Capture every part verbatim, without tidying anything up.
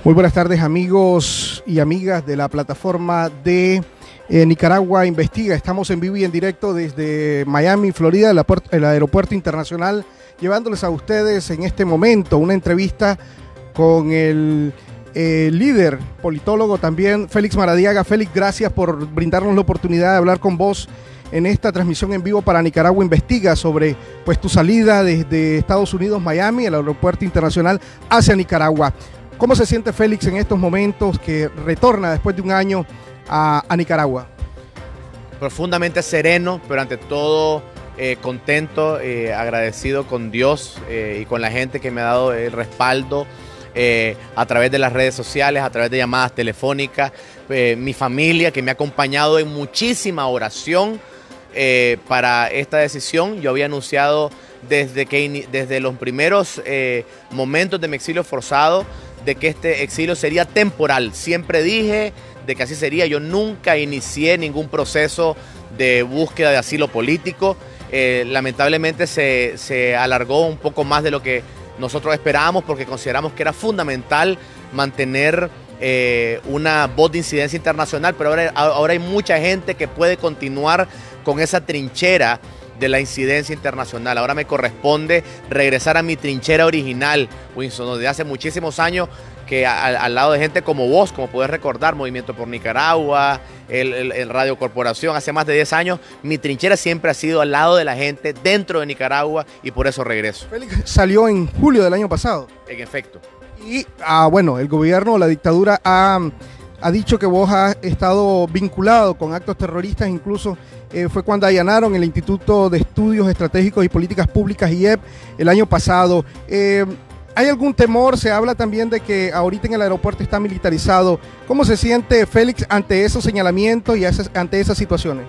Muy buenas tardes, amigos y amigas de la plataforma de eh, Nicaragua Investiga. Estamos en vivo y en directo desde Miami, Florida, el, el aeropuerto internacional, llevándoles a ustedes en este momento una entrevista con el eh, líder politólogo también, Félix Maradiaga. Félix, gracias por brindarnos la oportunidad de hablar con vos en esta transmisión en vivo para Nicaragua Investiga sobre pues, tu salida desde Estados Unidos, Miami, el aeropuerto internacional, hacia Nicaragua. ¿Cómo se siente Félix en estos momentos que retorna después de un año a, a Nicaragua? Profundamente sereno, pero ante todo eh, contento, eh, agradecido con Dios eh, y con la gente que me ha dado el respaldo eh, a través de las redes sociales, a través de llamadas telefónicas, eh, mi familia que me ha acompañado en muchísima oración eh, para esta decisión. Yo había anunciado desde, que, desde los primeros eh, momentos de mi exilio forzado de que este exilio sería temporal. Siempre dije de que así sería. Yo nunca inicié ningún proceso de búsqueda de asilo político. Eh, lamentablemente se, se alargó un poco más de lo que nosotros esperábamos porque consideramos que era fundamental mantener eh, una voz de incidencia internacional, pero ahora, ahora hay mucha gente que puede continuar con esa trinchera de la incidencia internacional. Ahora me corresponde regresar a mi trinchera original, Winston, donde hace muchísimos años que al, al lado de gente como vos, como podés recordar, Movimiento por Nicaragua, el, el, el Radio Corporación, hace más de diez años, mi trinchera siempre ha sido al lado de la gente, dentro de Nicaragua, y por eso regreso. Félix salió en julio del año pasado. En efecto. Y, ah, bueno, el gobierno, la dictadura ha... ha dicho que vos has estado vinculado con actos terroristas, incluso eh, fue cuando allanaron el Instituto de Estudios Estratégicos y Políticas Públicas, I E P, el año pasado. Eh, ¿Hay algún temor? Se habla también de que ahorita en el aeropuerto está militarizado. ¿Cómo se siente Félix ante esos señalamientos y esas, ante esas situaciones?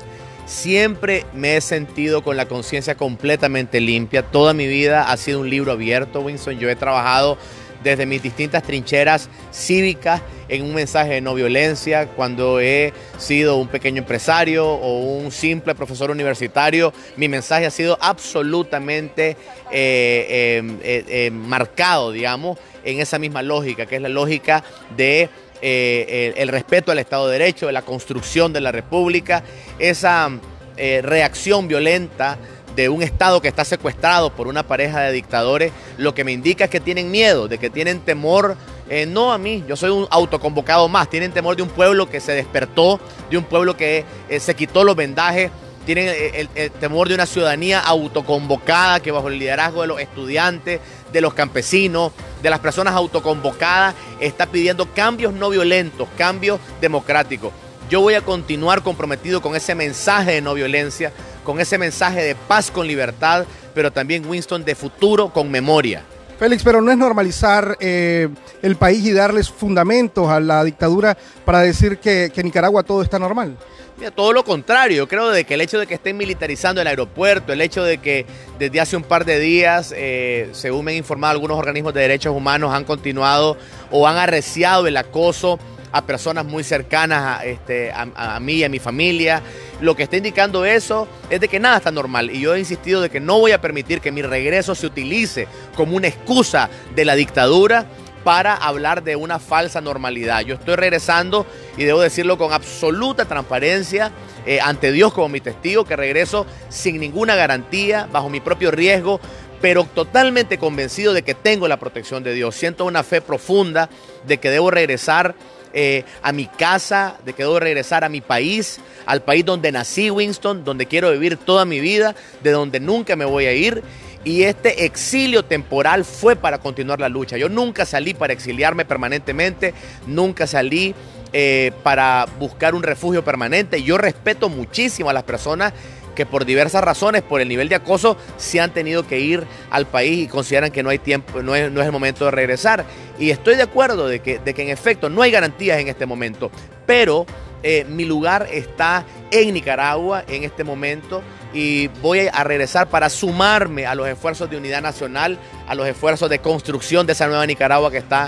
Siempre me he sentido con la conciencia completamente limpia. Toda mi vida ha sido un libro abierto, Winston. Yo he trabajado desde mis distintas trincheras cívicas en un mensaje de no violencia, cuando he sido un pequeño empresario o un simple profesor universitario, mi mensaje ha sido absolutamente eh, eh, eh, eh, marcado, digamos, en esa misma lógica, que es la lógica de eh, el, el respeto al Estado de Derecho, de la construcción de la República, esa eh, reacción violenta de un Estado que está secuestrado por una pareja de dictadores, lo que me indica es que tienen miedo, de que tienen temor, eh, no a mí, yo soy un autoconvocado más, tienen temor de un pueblo que se despertó, de un pueblo que eh, se quitó los vendajes, tienen el, el, el temor de una ciudadanía autoconvocada que bajo el liderazgo de los estudiantes, de los campesinos, de las personas autoconvocadas, está pidiendo cambios no violentos, cambios democráticos. Yo voy a continuar comprometido con ese mensaje de no violencia, con ese mensaje de paz con libertad, pero también, Winston, de futuro con memoria. Félix, pero no es normalizar eh, el país y darles fundamentos a la dictadura para decir que, que en Nicaragua todo está normal. Mira, todo lo contrario. Yo creo de que el hecho de que estén militarizando el aeropuerto, el hecho de que desde hace un par de días, eh, según me han informado algunos organismos de derechos humanos, han continuado o han arreciado el acoso a personas muy cercanas a, este, a, a mí y a mi familia. Lo que está indicando eso es de que nada está normal, y yo he insistido de que no voy a permitir que mi regreso se utilice como una excusa de la dictadura para hablar de una falsa normalidad. Yo estoy regresando, y debo decirlo con absoluta transparencia, eh, ante Dios como mi testigo, que regreso sin ninguna garantía, bajo mi propio riesgo, pero totalmente convencido de que tengo la protección de Dios. Siento una fe profunda de que debo regresar Eh, a mi casa, de que debo regresar a mi país, al país donde nací, Winston, donde quiero vivir toda mi vida, de donde nunca me voy a ir. Y este exilio temporal fue para continuar la lucha. Yo nunca salí para exiliarme permanentemente, nunca salí eh, para buscar un refugio permanente. Yo respeto muchísimo a las personas que por diversas razones, por el nivel de acoso, se han tenido que ir al país y consideran que no hay tiempo, no es, no es el momento de regresar. Y estoy de acuerdo de que, de que en efecto no hay garantías en este momento, pero eh, mi lugar está en Nicaragua en este momento, y voy a regresar para sumarme a los esfuerzos de unidad nacional, a los esfuerzos de construcción de esa nueva Nicaragua que está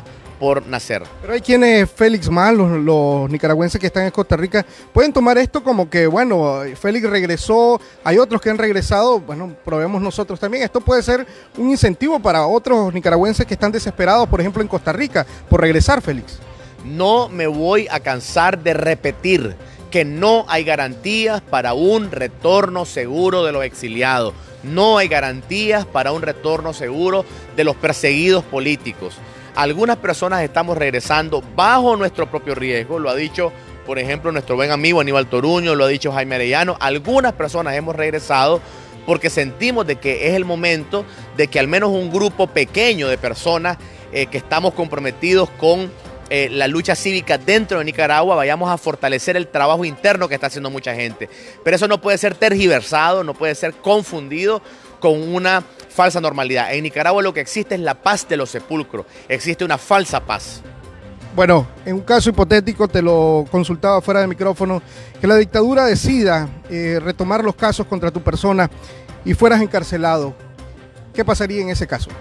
por nacer. Pero hay quienes, Félix más, los, los nicaragüenses que están en Costa Rica, pueden tomar esto como que, bueno, Félix regresó, hay otros que han regresado, bueno, probemos nosotros también. Esto puede ser un incentivo para otros nicaragüenses que están desesperados, por ejemplo, en Costa Rica, por regresar, Félix. No me voy a cansar de repetir que no hay garantías para un retorno seguro de los exiliados. No hay garantías para un retorno seguro de los perseguidos políticos. Algunas personas estamos regresando bajo nuestro propio riesgo, lo ha dicho, por ejemplo, nuestro buen amigo Aníbal Toruño, lo ha dicho Jaime Arellano. Algunas personas hemos regresado porque sentimos de que es el momento de que al menos un grupo pequeño de personas eh, que estamos comprometidos con Eh, la lucha cívica dentro de Nicaragua, vayamos a fortalecer el trabajo interno que está haciendo mucha gente. Pero eso no puede ser tergiversado, no puede ser confundido con una falsa normalidad. En Nicaragua lo que existe es la paz de los sepulcros, existe una falsa paz. Bueno, en un caso hipotético, te lo consultaba fuera de micrófono, que la dictadura decida eh, retomar los casos contra tu persona y fueras encarcelado, ¿qué pasaría en ese caso?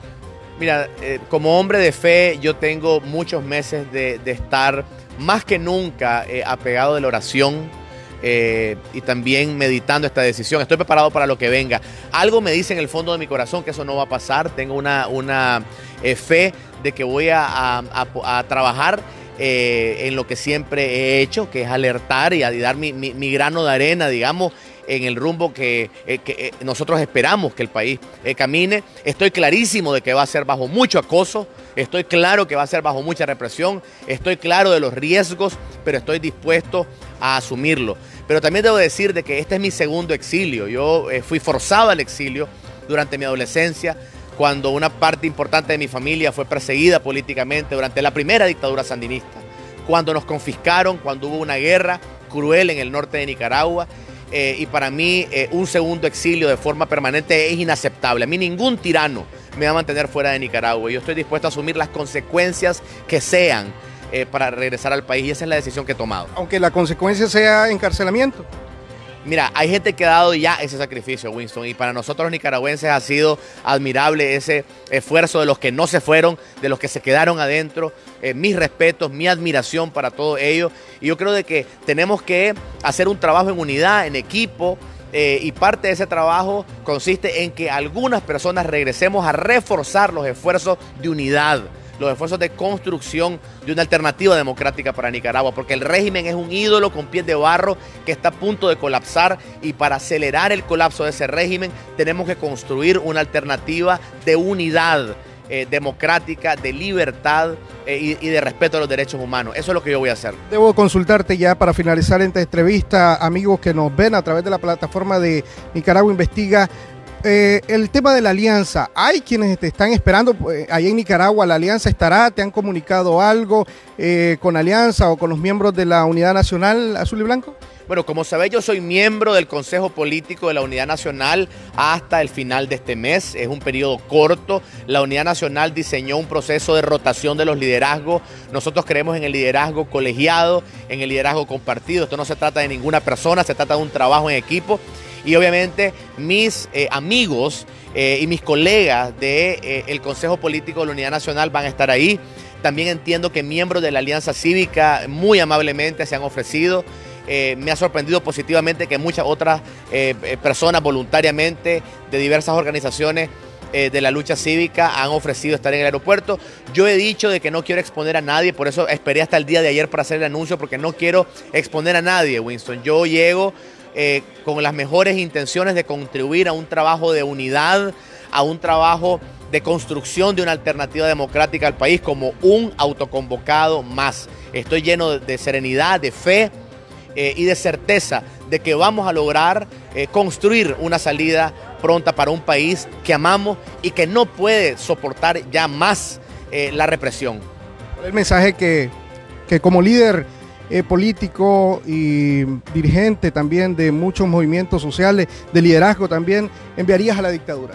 Mira, eh, como hombre de fe, yo tengo muchos meses de, de estar más que nunca eh, apegado de la oración eh, y también meditando esta decisión. Estoy preparado para lo que venga. Algo me dice en el fondo de mi corazón que eso no va a pasar. Tengo una, una eh, fe de que voy a, a, a, a trabajar eh, en lo que siempre he hecho, que es alertar y, a, y dar mi, mi, mi grano de arena, digamos, en el rumbo que, eh, que eh, nosotros esperamos que el país eh, camine. Estoy clarísimo de que va a ser bajo mucho acoso, estoy claro que va a ser bajo mucha represión, estoy claro de los riesgos, pero estoy dispuesto a asumirlo. Pero también debo decir de que este es mi segundo exilio. Yo eh, fui forzado al exilio durante mi adolescencia, cuando una parte importante de mi familia fue perseguida políticamente durante la primera dictadura sandinista, cuando nos confiscaron, cuando hubo una guerra cruel en el norte de Nicaragua. Eh, y para mí eh, un segundo exilio de forma permanente es inaceptable. A mí ningún tirano me va a mantener fuera de Nicaragua. Yo estoy dispuesto a asumir las consecuencias que sean eh, para regresar al país, y esa es la decisión que he tomado. Aunque la consecuencia sea encarcelamiento. Mira, hay gente que ha dado ya ese sacrificio, Winston, y para nosotros los nicaragüenses ha sido admirable ese esfuerzo de los que no se fueron, de los que se quedaron adentro. Eh, mis respetos, mi admiración para todos ellos. Y yo creo de que tenemos que hacer un trabajo en unidad, en equipo, eh, y parte de ese trabajo consiste en que algunas personas regresemos a reforzar los esfuerzos de unidad, los esfuerzos de construcción de una alternativa democrática para Nicaragua, porque el régimen es un ídolo con pies de barro que está a punto de colapsar, y para acelerar el colapso de ese régimen tenemos que construir una alternativa de unidad eh, democrática, de libertad eh, y, y de respeto a los derechos humanos. Eso es lo que yo voy a hacer. Debo consultarte ya para finalizar esta entrevista, amigos que nos ven a través de la plataforma de Nicaragua Investiga. Eh, el tema de la alianza, hay quienes te están esperando eh, allá en Nicaragua. ¿La alianza estará? ¿Te han comunicado algo eh, con Alianza o con los miembros de la Unidad Nacional Azul y Blanco? Bueno, como sabéis, yo soy miembro del Consejo Político de la Unidad Nacional hasta el final de este mes. Es un periodo corto. La Unidad Nacional diseñó un proceso de rotación de los liderazgos. Nosotros creemos en el liderazgo colegiado, en el liderazgo compartido. Esto no se trata de ninguna persona, se trata de un trabajo en equipo. Y obviamente mis eh, amigos eh, y mis colegas del de, eh, Consejo Político de la Unidad Nacional van a estar ahí. También entiendo que miembros de la Alianza Cívica muy amablemente se han ofrecido. Eh, me ha sorprendido positivamente que muchas otras eh, personas voluntariamente de diversas organizaciones eh, de la lucha cívica han ofrecido estar en el aeropuerto. Yo he dicho de que no quiero exponer a nadie, por eso esperé hasta el día de ayer para hacer el anuncio, porque no quiero exponer a nadie, Winston. Yo llego Eh, con las mejores intenciones de contribuir a un trabajo de unidad, a un trabajo de construcción de una alternativa democrática al país como un autoconvocado más. Estoy lleno de, de serenidad, de fe eh, y de certeza de que vamos a lograr eh, construir una salida pronta para un país que amamos y que no puede soportar ya más eh, la represión. El mensaje que, que como líder Eh, político y dirigente también de muchos movimientos sociales, de liderazgo también, enviarías a la dictadura?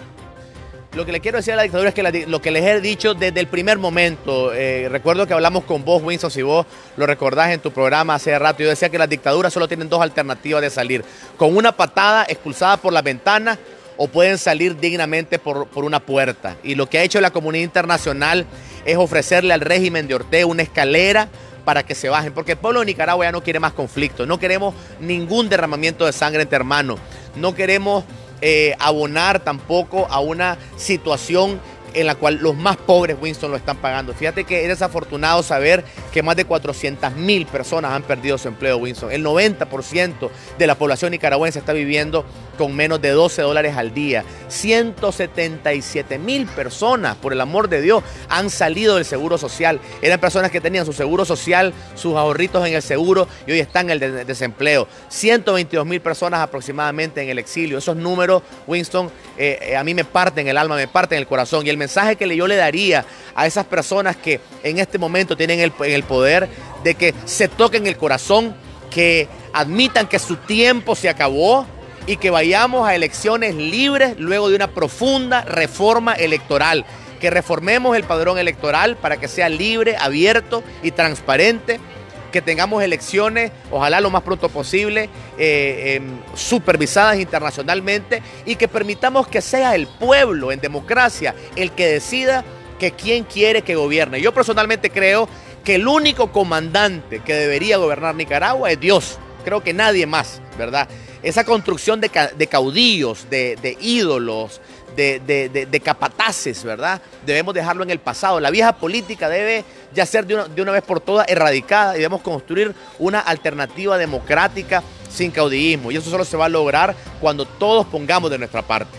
Lo que le quiero decir a la dictadura es que la, lo que les he dicho desde el primer momento. Eh, recuerdo que hablamos con vos, Winston, si vos lo recordás en tu programa hace rato. Yo decía que las dictaduras solo tienen dos alternativas de salir: con una patada expulsada por la ventana, o pueden salir dignamente por, por una puerta. Y lo que ha hecho la comunidad internacional es ofrecerle al régimen de Ortega una escalera para que se bajen, porque el pueblo de Nicaragua ya no quiere más conflicto, no queremos ningún derramamiento de sangre entre hermanos, no queremos eh, abonar tampoco a una situación en la cual los más pobres, Winston, lo están pagando. Fíjate que es desafortunado saber que más de cuatrocientas mil personas han perdido su empleo, Winston. El noventa por ciento de la población nicaragüense está viviendo con menos de doce dólares al día. ciento setenta y siete mil personas, por el amor de Dios, han salido del seguro social. Eran personas que tenían su seguro social, sus ahorritos en el seguro y hoy están en el desempleo. ciento veintidós mil personas aproximadamente en el exilio. Esos números, Winston, eh, eh, a mí me parten el alma, me parten el corazón. Y el mensaje que yo le daría a esas personas que en este momento tienen el, el poder de que se toquen el corazón, que admitan que su tiempo se acabó y que vayamos a elecciones libres luego de una profunda reforma electoral, que reformemos el padrón electoral para que sea libre, abierto y transparente, que tengamos elecciones, ojalá lo más pronto posible, eh, eh, supervisadas internacionalmente y que permitamos que sea el pueblo en democracia el que decida que quién quiere que gobierne. Yo personalmente creo que el único comandante que debería gobernar Nicaragua es Dios, creo que nadie más, ¿verdad? Esa construcción de, ca de caudillos, de, de ídolos, de, de, de, de capataces, ¿verdad? Debemos dejarlo en el pasado. La vieja política debe ya ser de una, de una vez por todas erradicada y debemos construir una alternativa democrática sin caudillismo. Y eso solo se va a lograr cuando todos pongamos de nuestra parte.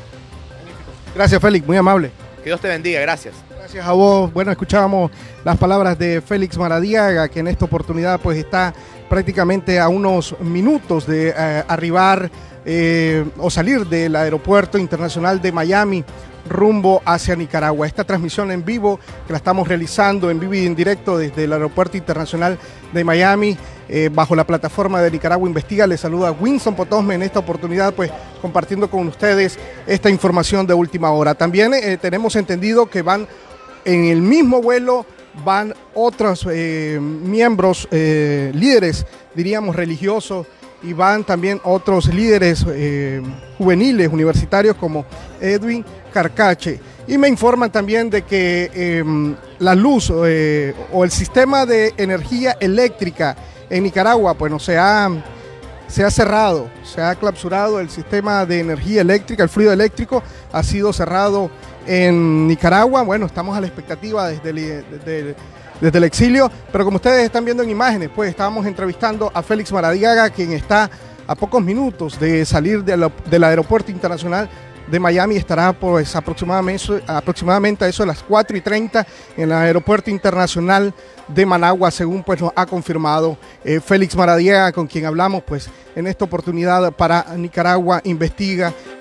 Gracias, Félix, muy amable. Que Dios te bendiga, gracias. Gracias a vos. Bueno, escuchábamos las palabras de Félix Maradiaga, que en esta oportunidad pues está prácticamente a unos minutos de eh, arribar eh, o salir del aeropuerto internacional de Miami rumbo hacia Nicaragua. Esta transmisión en vivo que la estamos realizando en vivo y en directo desde el aeropuerto internacional de Miami, eh, bajo la plataforma de Nicaragua Investiga. Les saluda Winston Potosme en esta oportunidad, pues compartiendo con ustedes esta información de última hora. También eh, tenemos entendido que van en el mismo vuelo, van otros eh, miembros, eh, líderes, diríamos, religiosos, y van también otros líderes eh, juveniles, universitarios, como Edwin Carcache. Y me informan también de que eh, la luz eh, o el sistema de energía eléctrica en Nicaragua, bueno, se ha, se ha cerrado, se ha clausurado el sistema de energía eléctrica, el fluido eléctrico ha sido cerrado en Nicaragua. Bueno, estamos a la expectativa desde el, desde, desde el exilio, pero como ustedes están viendo en imágenes, pues estábamos entrevistando a Félix Maradiaga, quien está a pocos minutos de salir de la, del aeropuerto internacional de Miami. Estará pues aproximadamente, aproximadamente a eso de las cuatro y treinta en el aeropuerto internacional de Managua, según pues nos ha confirmado eh, Félix Maradiaga, con quien hablamos pues en esta oportunidad para Nicaragua Investiga,